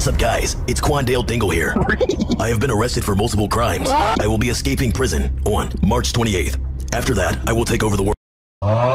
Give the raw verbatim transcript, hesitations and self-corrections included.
What's up, guys? It's Quandale Dingle here. I have been arrested for multiple crimes. I will be escaping prison on March twenty-eighth. After that, I will take over the world.